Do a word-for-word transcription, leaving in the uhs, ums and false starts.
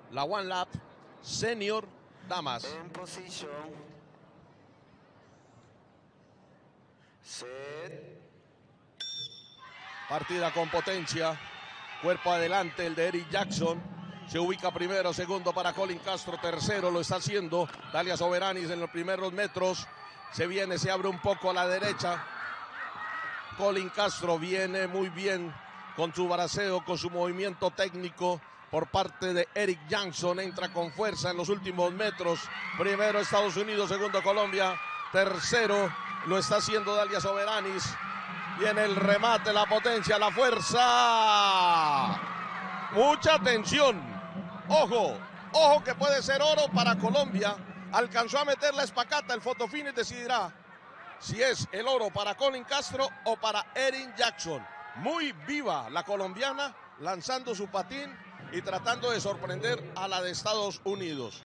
la One Lap Senior Damas. En posición. Set. Partida con potencia. Cuerpo adelante el de Eric Jackson. Se ubica primero, segundo para Colin Castro, tercero lo está haciendo Dalia Soberanis en los primeros metros. Se viene, se abre un poco a la derecha. Colin Castro viene muy bien con su braceo, con su movimiento técnico por parte de Eric Jackson. Entra con fuerza en los últimos metros. Primero Estados Unidos, segundo Colombia, tercero lo está haciendo Dalia Soberanis. Viene el remate, la potencia, la fuerza. Mucha atención. Ojo, ojo que puede ser oro para Colombia. Alcanzó a meter la espacata, el fotofinish decidirá si es el oro para Colin Castro o para Erin Jackson. Muy viva la colombiana, lanzando su patín y tratando de sorprender a la de Estados Unidos.